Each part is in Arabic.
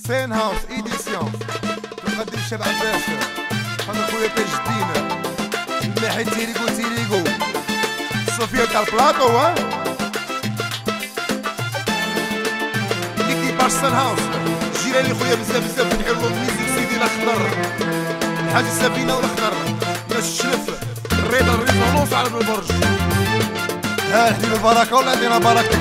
سين هاوس ايديسيون تقدم الشاب عباس هذا خويا تاج الدين الماحي تيريكو صوفيا تاع البلاطو ها ليكيباج سين هاوس جيراني خويا بزاف نحيرو الميزيك سيدي الاخضر الحاج السفينه والاخضر ناس الشلف الرضا الريزونونس على البرج ها الحبيب البركه ولا عندنا بركه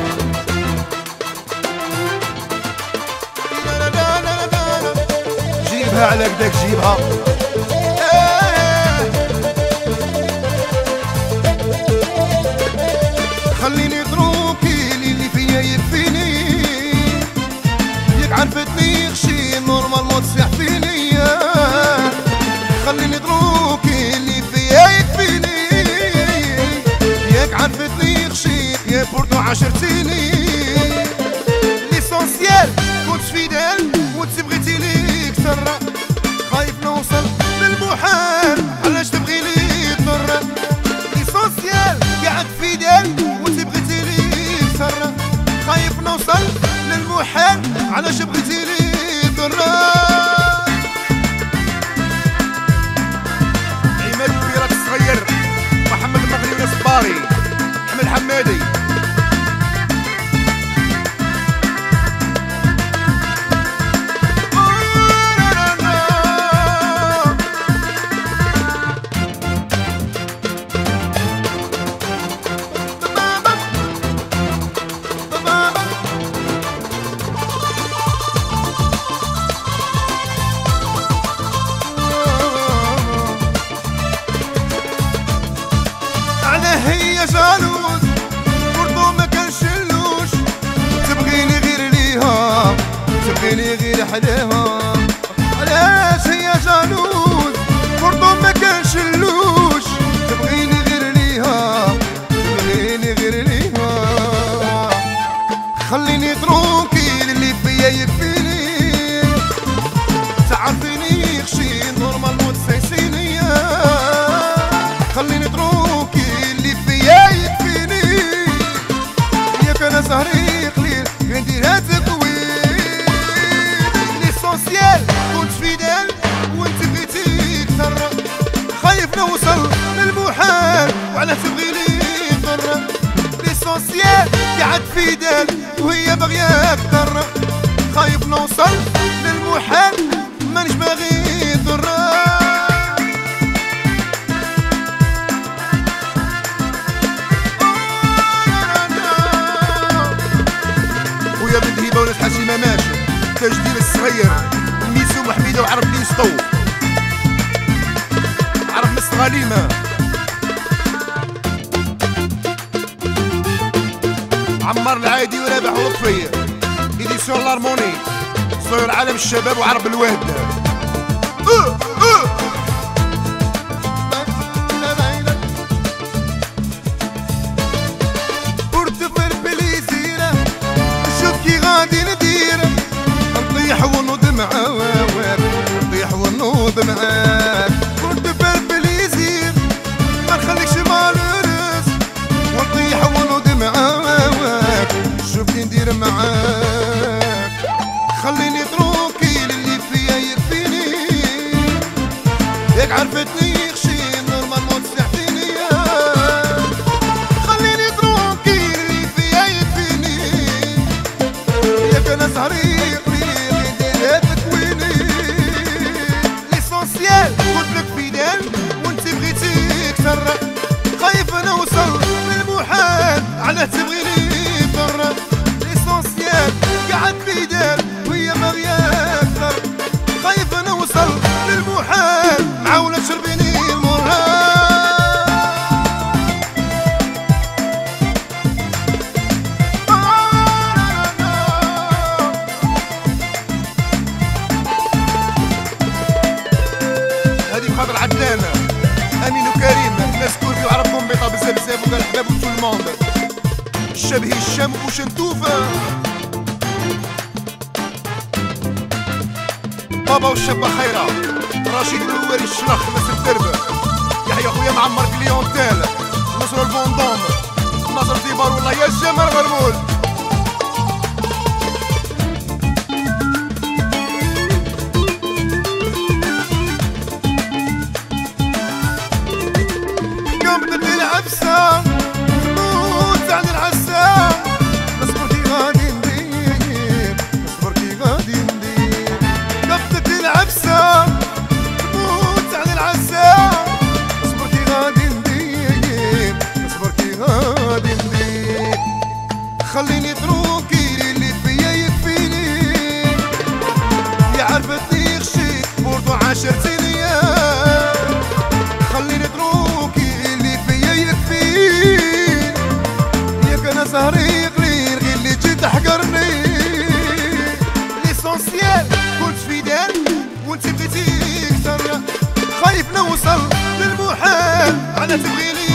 جيبها على قداك جيبها خليني اتروكي اللي فيا يكفيني ياك عرفتني خشي نورمالمون تصيح فيني خليني اتروكي اللي فيا يكفيني ياك عرفتني خشي يا بورتو عاشرتيني ليسونسيال كنت فيدال وانت بغيتي لي اكثر خايف نوصل للمحال علاش تبغي لي تضر ليسونسيال قاعد فيدال وانت بغيتي لي اكثر خايف نوصل للمحال علاش بغيتي لي تضر عماد البيرات الصغير محمد المغربي الصباري احمد حمادي هي جالوس برضو ما كنشلوش تبغيني غير ليها تبغيني غير حداها علاش هي جالوس برضو ما كنشلوش تبغيني غير ليها تبغيني غير ليها خليني ترونكيل اللي فيا يكفيني تعرفيني خشي نورمالمون تسيسيني خليني ترونكيل انا سهري قليل نديرها تكوين ليسونسيال كنت فيدال وانت بغيتي اكثر خايف نوصل للمحال وعلاه تبغي لي تضر ليسونسيال قاعد فيدال وهي باغيه اكثر خايف نوصل للمحال مانيش باغي نضر يا بنت هيبه ولاد حاجي ما ماشي تاج الدين الصغير ميسو وحميده وعرب ليسطو عرب مس غليمه عمار العايدي ورابح ولطفي ايديسيون لارموني صير عالم الشباب وعرب الواد غادي ندير نطيح ونوض معاك نطيح ونوض معاك كنت فلفل يزيد ما نخليكش مالورس ونطيح ونوض معاك شوفني ندير معاك خليني تروكيل اللي فيا يكفيني ياك عرفتني خشي نورمالمون تسيح فيني خليني تروكيل اللي فيا يكفيني ياك انا سهري قليل نديرها تكويني ليسونسيال قلتلك فيدال وانت بغيتي اكثر خايف نوصل للمحال علاه تبغيني تضر ليسونسيال قاعد فيدال وهي باغيه اكثر خايف نوصل للمحال معاونه تشربيني المرهان خاطر عدنان امين وكريم الناس كل عرب كومبيطا بزاف وقال حباب تو الموند الشبه الشام وشنتوفه بابا والشابه خيره رشيد الهواري الشلخ ناس الدرب يحيى خويا معمر كليونتيل نصر البوندوم نصر ديبار والله يا جمال غرمول المحال على تبغي لي